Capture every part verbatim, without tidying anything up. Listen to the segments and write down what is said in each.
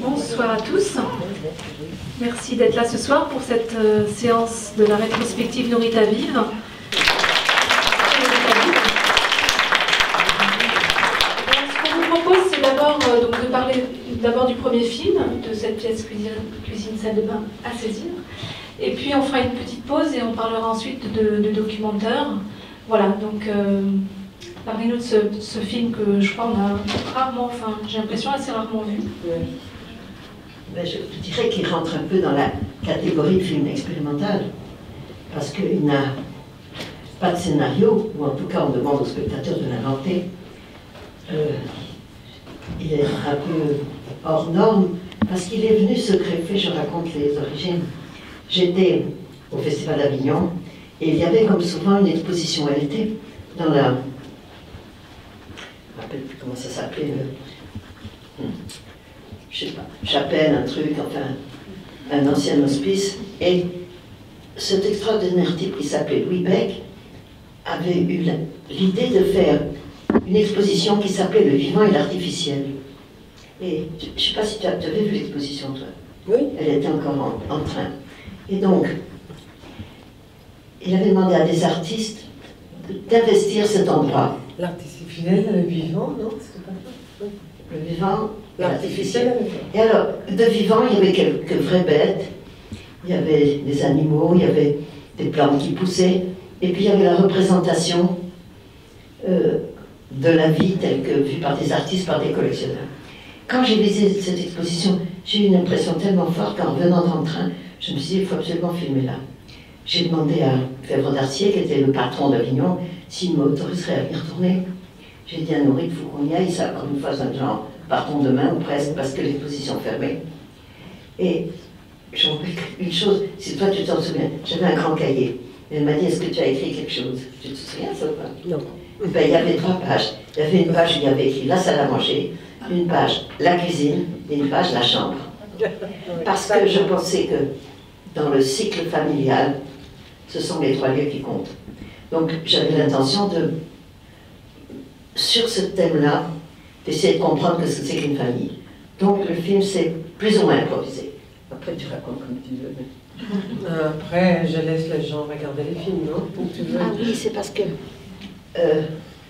Bonsoir à tous. Merci d'être là ce soir pour cette euh, séance de la rétrospective Nourrit ta Vive. Alors, ce qu'on vous propose, c'est d'abord euh, donc de parler d'abord du premier film, de cette pièce cuisine, cuisine salle de bain à saisir. Et puis on fera une petite pause et on parlera ensuite de, de documentaire. Voilà, donc euh, parlez-nous de ce, de ce film que je crois on a rarement, enfin j'ai l'impression assez rarement vu. Oui. Ben, je dirais qu'il rentre un peu dans la catégorie de film expérimental, parce qu'il n'a pas de scénario, ou en tout cas on demande au spectateur de l'inventer. Euh, il est un peu hors norme, parce qu'il est venu se greffer, je raconte les origines. J'étais au Festival d'Avignon, et il y avait comme souvent une exposition. Elle était dans la... Je ne me rappelle plus comment ça s'appelait. Le... Je sais pas, chapelle, un truc, enfin, un ancien hospice. Et cet extraordinaire type qui s'appelait Louis Beck avait eu l'idée de faire une exposition qui s'appelait Le vivant et l'artificiel. Et je ne sais pas si tu avais vu l'exposition, toi. Oui. Elle était encore en, en train. Et donc, il avait demandé à des artistes d'investir cet endroit. L'artificiel, le vivant, non? C'est pas ça. Le vivant, l'artificiel. Et alors, de vivant, il y avait quelques vraies bêtes, il y avait des animaux, il y avait des plantes qui poussaient, et puis il y avait la représentation euh, de la vie telle que vue par des artistes, par des collectionneurs. Quand j'ai visité cette exposition, j'ai eu une impression tellement forte qu'en revenant dans le train, je me suis dit, il faut absolument filmer là. J'ai demandé à Fèvre d'Arcier, qui était le patron d'Avignon, s'il m'autoriserait à venir tourner. J'ai dit à Nourrit, il faut qu'on y aille, ça, encore une fois, c'est un genre, partons demain ou presque, parce que l'exposition est fermée. Et je me rappelle une chose, si toi tu t'en souviens, j'avais un grand cahier. Elle m'a dit, est-ce que tu as écrit quelque chose? Tu te souviens ça ou pas? Non. Ben, il y avait trois pages. Il y avait une page où il y avait écrit la salle à manger, une page la cuisine et une page la chambre. Parce que je pensais que dans le cycle familial, ce sont les trois lieux qui comptent. Donc j'avais l'intention de, sur ce thème-là, d'essayer de comprendre ce que c'est qu'une famille. Donc le film s'est plus ou moins improvisé. Après tu racontes comme tu veux. Mais... Après, je laisse les gens regarder les films, non? Comme tu veux. Ah oui, c'est parce que... Euh,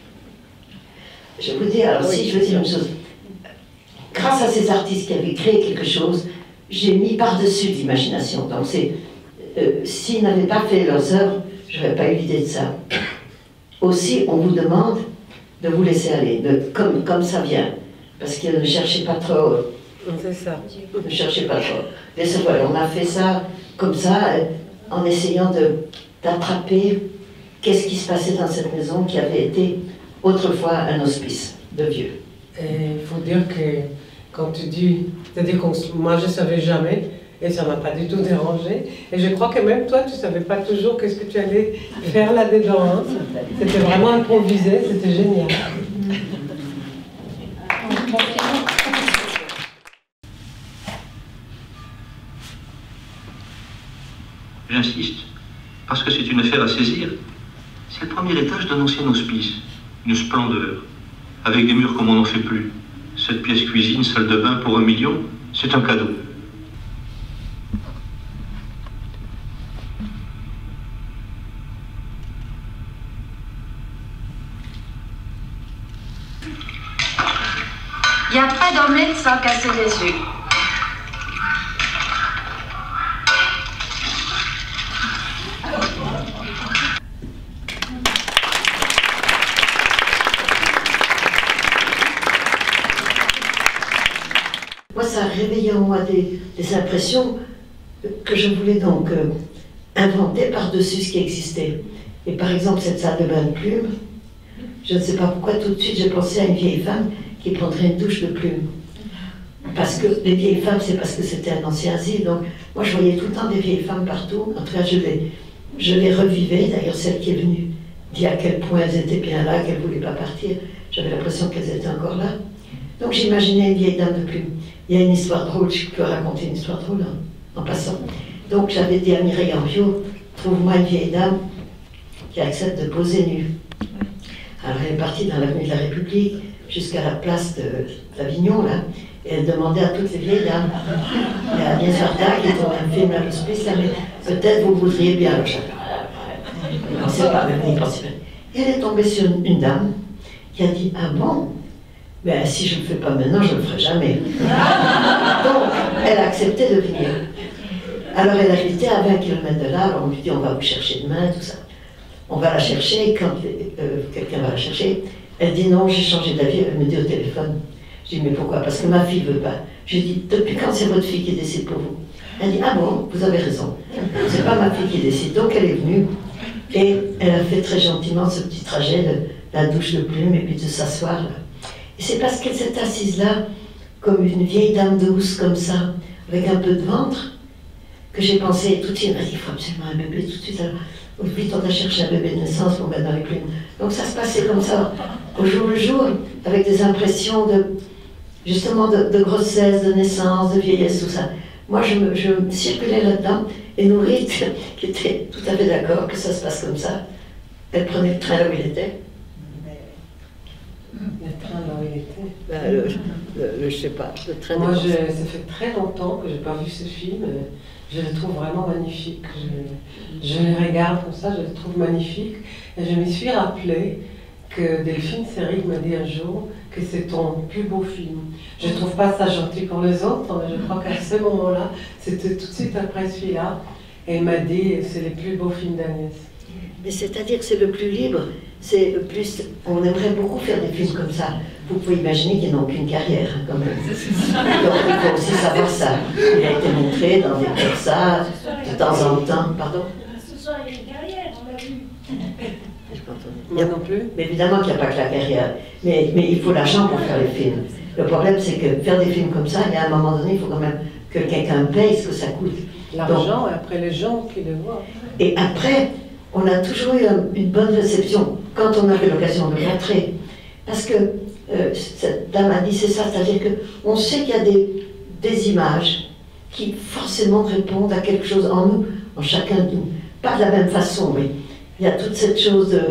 je vous dis, alors oui, si je veux dire une chose, grâce à ces artistes qui avaient créé quelque chose, j'ai mis par-dessus l'imagination. Donc c'est... Euh, s'ils n'avaient pas fait leurs œuvres, je n'aurais pas eu l'idée de ça. Aussi, on vous demande de vous laisser aller, de, comme, comme ça vient. Parce que ne cherchez pas trop. C'est ça. Ne cherchez pas trop. Laissez voir, on a fait ça comme ça, en essayant d'attraper qu'est-ce qui se passait dans cette maison qui avait été autrefois un hospice de vieux. Il faut dire que quand tu dis, c'est-à-dire que moi je ne savais jamais, et ça ne m'a pas du tout dérangé. Et je crois que même toi, tu ne savais pas toujours qu'est-ce que tu allais faire là-dedans. Hein. C'était vraiment improvisé, c'était génial. J'insiste, parce que c'est une affaire à saisir. C'est le premier étage d'un ancien hospice, une splendeur, avec des murs comme on n'en fait plus. Cette pièce cuisine, salle de bain pour un million, c'est un cadeau. Il n'y a pas d'omelette sans casser les œufs. Moi, ça a réveillé en moi des, des impressions que je voulais donc euh, inventer par-dessus ce qui existait. Et par exemple, cette salle de bain de plumes, je ne sais pas pourquoi, tout de suite, j'ai pensé à une vieille femme qui prendrait une douche de plumes. Parce que les vieilles femmes, c'est parce que c'était un ancien asile. Donc, moi, je voyais tout le temps des vieilles femmes partout. En tout cas, je les, je les revivais. D'ailleurs, celle qui est venue dit à quel point elles étaient bien là, qu'elles ne voulaient pas partir. J'avais l'impression qu'elles étaient encore là. Donc, j'imaginais une vieille dame de plumes. Il y a une histoire drôle, je peux raconter une histoire drôle en, en passant. Donc, j'avais dit à Mireille Henriot, trouve-moi une vieille dame qui accepte de poser nue. Alors, elle est partie dans l'avenue de la République. jusqu'à la place d'Avignon, là, et elle demandait à toutes les vieilles dames. Il y a Agnès Varda qui est dans un film à l'hospice, là, mais peut-être vous voudriez bien. Alors, je ne pensais pas, même, n'y pensais pas. Et elle est tombée sur une, une dame qui a dit, ah bon, ben si je ne le fais pas maintenant, je ne le ferai jamais. Donc, elle a accepté de venir. Alors elle habitait à vingt kilomètres de là, alors on lui dit, on va vous chercher demain, tout ça. On va la chercher, quand euh, quelqu'un va la chercher, elle dit non, j'ai changé d'avis, elle me dit au téléphone. Je dis, mais pourquoi? Parce que ma fille ne veut pas. Je lui dis, depuis quand c'est votre fille qui décide pour vous? Elle dit, ah bon, vous avez raison. C'est pas ma fille qui décide. Donc elle est venue et elle a fait très gentiment ce petit trajet de la douche de plume et puis de s'asseoir là. Et c'est parce qu'elle s'est assise là, comme une vieille dame douce, comme ça, avec un peu de ventre, que j'ai pensé tout de suite, il faut absolument un bébé tout de suite. Alors, vite, on a cherché un bébé de naissance pour mettre dans les plumes. Donc ça se passait comme ça, au jour le jour, avec des impressions de, justement, de, de grossesse, de naissance, de vieillesse, tout ça. Moi, je me, je me circulais là-dedans, et Nourit, qui était tout à fait d'accord que ça se passe comme ça, elle prenait le train là où il était. Le train là où il était. Ben, le, le, le, je sais pas, le train. Moi, je, ça fait très longtemps que je n'ai pas vu ce film. Je le trouve vraiment magnifique. Je, je le regarde comme ça, je le trouve magnifique. Et je me suis rappelé que Delphine Seyrig m'a dit un jour que c'est ton plus beau film. Je ne trouve pas ça gentil pour les autres, mais je crois qu'à ce moment-là, c'était tout de suite après celui-là. Et elle m'a dit c'est le plus beau film d'Agnès. Mais c'est-à-dire que c'est le plus libre, c'est le plus... On aimerait beaucoup faire des films comme ça. Vous pouvez imaginer qu'ils n'ont aucune carrière, hein, quand même. Donc il faut aussi savoir ça. Il a été montré dans des comme ça, de temps en temps. Pardon? Ce soir, il y a une carrière, on l'a vu. Moi non plus. Mais évidemment qu'il n'y a pas que la carrière. Mais, mais il faut l'argent pour faire les films. Le problème, c'est que faire des films comme ça, il y a un moment donné, il faut quand même que quelqu'un paye ce que ça coûte. L'argent, et après les gens qui le voient. Et après, on a toujours eu une bonne réception quand on avait l'occasion de le montrer. Parce que euh, cette dame a dit c'est ça, c'est-à-dire qu'on sait qu'il y a des, des images qui forcément répondent à quelque chose en nous, en chacun de nous. Pas de la même façon, mais il y a toute cette chose de...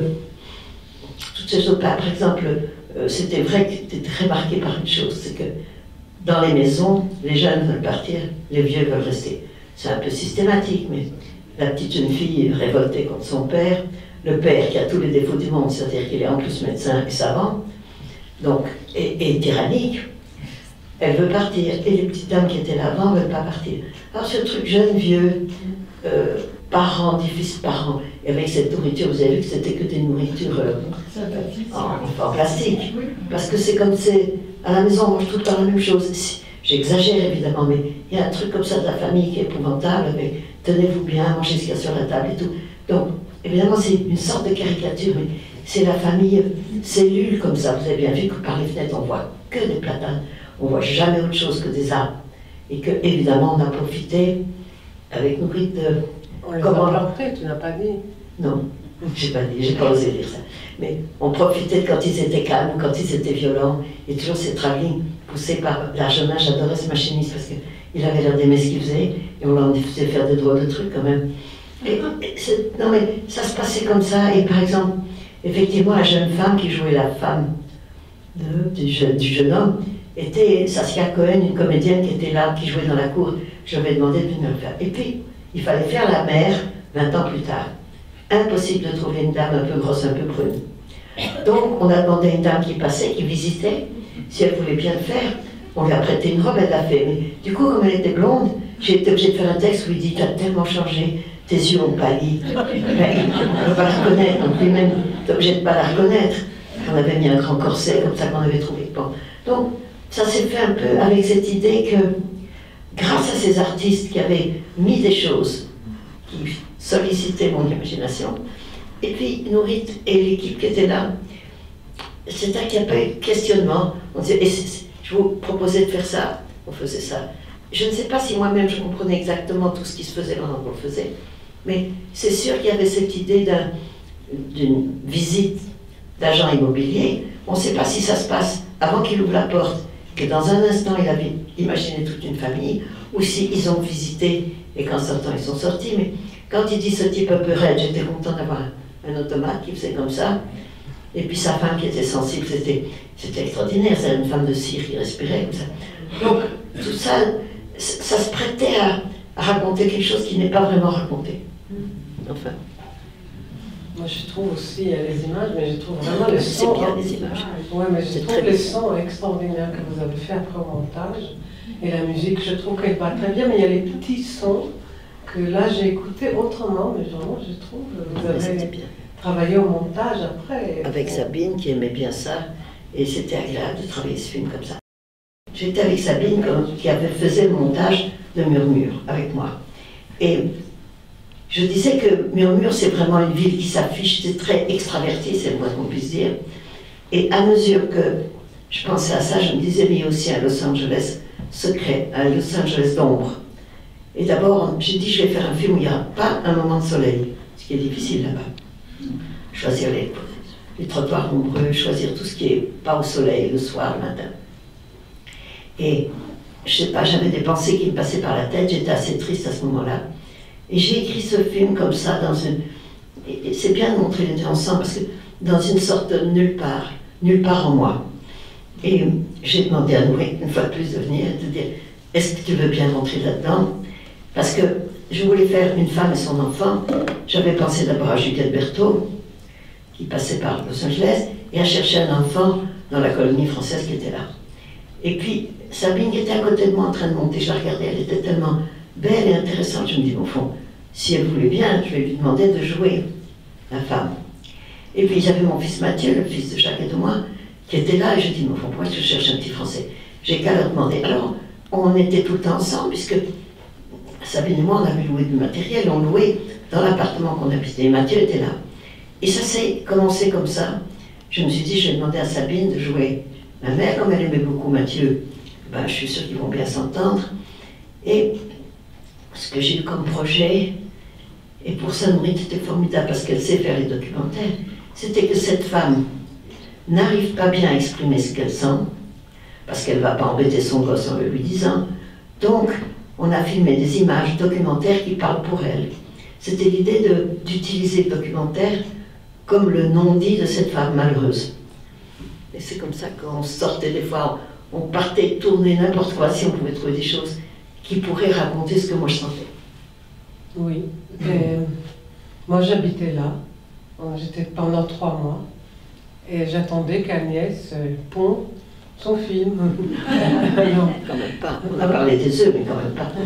Toutes ces choses, par exemple, euh, c'était vrai que c'était très marqué par une chose, c'est que dans les maisons, les jeunes veulent partir, les vieux veulent rester. C'est un peu systématique, mais la petite jeune fille est révoltée contre son père, le père qui a tous les défauts du monde, c'est-à-dire qu'il est en plus médecin et savant, donc, et, et tyrannique, elle veut partir. Et les petites dames qui étaient là avant ne veulent pas partir. Alors ce truc jeune, vieux, euh, parents, difficiles parents, et avec cette nourriture, vous avez vu que c'était que des nourritures euh, en, en plastique. Parce que c'est comme c'est, à la maison on mange tout le temps la même chose. J'exagère évidemment, mais il y a un truc comme ça de la famille qui est épouvantable, mais tenez-vous bien, mangez ce qu'il y a sur la table et tout. Donc, évidemment, c'est une sorte de caricature, mais c'est la famille cellule comme ça. Vous avez bien vu que par les fenêtres, on voit que des platanes, on voit jamais autre chose que des arbres. Et que, évidemment, on a profité avec Nourit de... On les comment... a plantés, tu n'as pas dit. Non, j'ai pas dit, j'ai pas osé dire ça. Mais on profitait de quand ils étaient calmes, quand ils étaient violents, et toujours ces travelling poussés par l'Arjona. J'adorais ce machiniste parce qu'il avait l'air d'aimer ce qu'il faisait, et on leur faisait faire des drôles de trucs quand même. Et, et non mais ça se passait comme ça, et par exemple, effectivement, la jeune femme qui jouait la femme de, du, jeune, du jeune homme était Saskia Cohen, une comédienne qui était là, qui jouait dans la cour. Je lui avais demandé de venir le faire. Et puis, il fallait faire la mère vingt ans plus tard. Impossible de trouver une dame un peu grosse, un peu brune. Donc, on a demandé à une dame qui passait, qui visitait, si elle voulait bien le faire. On lui a prêté une robe, elle l'a fait. Mais du coup, comme elle était blonde, j'ai été obligée de faire un texte où il dit « T'as tellement changé, tes yeux ont pâli. » On ne peut pas la reconnaître, donc lui-même, t'es obligé de ne pas la reconnaître. On avait mis un grand corset, comme ça qu'on avait trouvé. Bon. Donc, ça s'est fait un peu avec cette idée que, grâce à ces artistes qui avaient mis des choses qui sollicitaient mon imagination, et puis Nourit et l'équipe qui était là, c'est-à-dire qu'il n'y a pas eu de questionnement. On disait, et je vous proposais de faire ça, on faisait ça. Je ne sais pas si moi-même je comprenais exactement tout ce qui se faisait pendant qu'on le faisait, mais c'est sûr qu'il y avait cette idée d'une visite d'agent immobilier. On ne sait pas si ça se passe avant qu'il ouvre la porte, que dans un instant il avait imaginé toute une famille, ou si ils ont visité et qu'en sortant ils sont sortis. Mais quand il dit ce type un peu raide, j'étais content d'avoir un, un automate qui faisait comme ça. Et puis sa femme qui était sensible, c'était extraordinaire, c'est une femme de cire qui respirait comme ça. Donc tout ça, ça se prêtait à, à raconter quelque chose qui n'est pas vraiment raconté. Enfin. Moi je trouve aussi, il y a les images, mais je trouve vraiment les sons. C'est bien les images. Ouais, mais je trouve les sons extraordinaires que vous avez fait après au montage. Et la musique, je trouve qu'elle va très bien, mais il y a les petits sons que là j'ai écouté autrement, mais vraiment je trouve que vous avez bien travaillé au montage après. Avec Sabine qui aimait bien ça, et c'était agréable de travailler ce film comme ça. J'étais avec Sabine qui avait fait le montage de Murmure avec moi. Et je disais que Murmure, c'est vraiment une ville qui s'affiche, c'est très extraverti, c'est le moins qu'on puisse dire. Et à mesure que je pensais à ça, je me disais, mais il y a aussi un Los Angeles secret, un Los Angeles d'ombre. Et d'abord, j'ai dit, je vais faire un film où il n'y aura pas un moment de soleil, ce qui est difficile là-bas. Choisir les, les trottoirs ombreux, choisir tout ce qui n'est pas au soleil, le soir, le matin. Et je sais pas, j'avais des pensées qui me passaient par la tête, j'étais assez triste à ce moment-là. Et j'ai écrit ce film comme ça, dans une... Et c'est bien de montrer les deux ensemble, parce que dans une sorte de nulle part, nulle part en moi. Et j'ai demandé à Noé, une fois de plus, de venir et de dire, est-ce que tu veux bien rentrer là-dedans? Parce que je voulais faire une femme et son enfant. J'avais pensé d'abord à Juliette Berthaud, qui passait par Los Angeles, et à chercher un enfant dans la colonie française qui était là. Et puis, Sabine qui était à côté de moi en train de monter, je la regardais, elle était tellement belle et intéressante. Je me dis, au fond, si elle voulait bien, je vais lui demander de jouer la femme. Et puis j'avais mon fils Mathieu, le fils de Jacques et de moi, qui était là, et je dis, mais au fond, pourquoi je cherche un petit Français? J'ai qu'à leur demander. Alors, on était tout le temps ensemble, puisque Sabine et moi, on avait loué du matériel, on louait dans l'appartement qu'on habitait, et Mathieu était là. Et ça s'est commencé comme ça. Je me suis dit, je vais demander à Sabine de jouer ma mère, comme elle aimait beaucoup Mathieu, ben, je suis sûre qu'ils vont bien s'entendre. Et ce que j'ai eu comme projet, et pour ça, Nourrit était formidable parce qu'elle sait faire les documentaires, c'était que cette femme n'arrive pas bien à exprimer ce qu'elle sent, parce qu'elle ne va pas embêter son gosse en le lui disant. Donc, on a filmé des images documentaires qui parlent pour elle. C'était l'idée d'utiliser le documentaire comme le non-dit de cette femme malheureuse. Et c'est comme ça qu'on sortait des fois, on partait tourner n'importe quoi si on pouvait trouver des choses qui pourraient raconter ce que moi je sentais. Oui. Et moi j'habitais là, j'étais pendant trois mois, et j'attendais qu'Agnès pond son film. Non, quand même pas. On a parlé des œufs, mais quand même pas.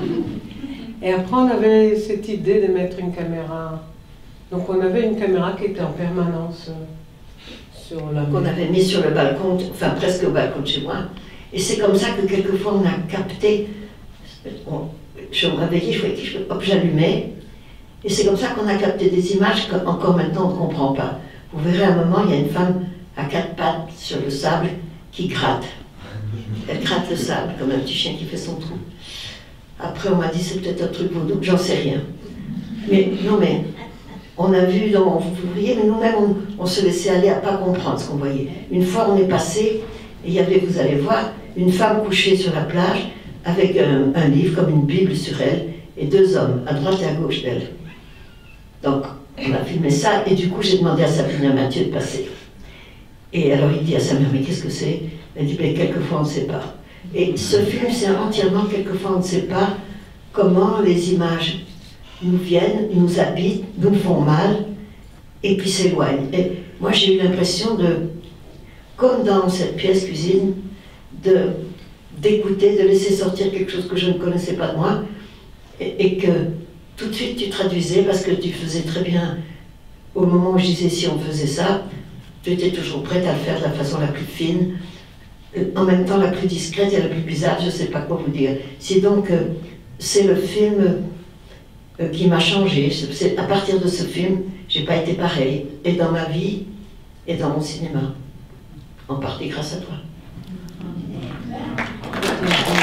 Et après on avait cette idée de mettre une caméra. Donc on avait une caméra qui était en permanence sur la... Qu'on avait mis sur le balcon, enfin presque au balcon de chez moi. Et c'est comme ça que quelquefois on a capté... On, je me réveillais, je voyais quelque chose, hop, j'allumais. Et c'est comme ça qu'on a capté des images qu'encore maintenant on ne comprend pas. Vous verrez à un moment, il y a une femme à quatre pattes sur le sable qui gratte. Elle gratte le sable, comme un petit chien qui fait son trou. Après, on m'a dit, c'est peut-être un truc vaudou, j'en sais rien. Mais non, mais on a vu, dans, vous voyez, mais nous-mêmes, on, on se laissait aller à pas comprendre ce qu'on voyait. Une fois, on est passé, et il y avait, vous allez voir, une femme couchée sur la plage, avec un, un livre comme une Bible sur elle, et deux hommes, à droite et à gauche d'elle. Donc, on a filmé ça, et du coup, j'ai demandé à Sabine et à Mathieu de passer. Et alors, il dit à sa mère, mais qu'est-ce que c'est? Elle dit, mais quelquefois, on ne sait pas. Et ce film, c'est entièrement, quelquefois, on ne sait pas comment les images nous viennent, nous habitent, nous font mal, et puis s'éloignent. Et moi, j'ai eu l'impression de, comme dans cette pièce cuisine, de d'écouter, de laisser sortir quelque chose que je ne connaissais pas de moi, et, et que tout de suite tu traduisais, parce que tu faisais très bien, au moment où je disais si on faisait ça, tu étais toujours prête à le faire de la façon la plus fine, en même temps la plus discrète et la plus bizarre, je ne sais pas quoi vous dire. C'est donc, euh, c'est le film euh, qui m'a changé. C'est, à partir de ce film, j'ai pas été pareil, et dans ma vie, et dans mon cinéma, en partie grâce à toi. Thank you.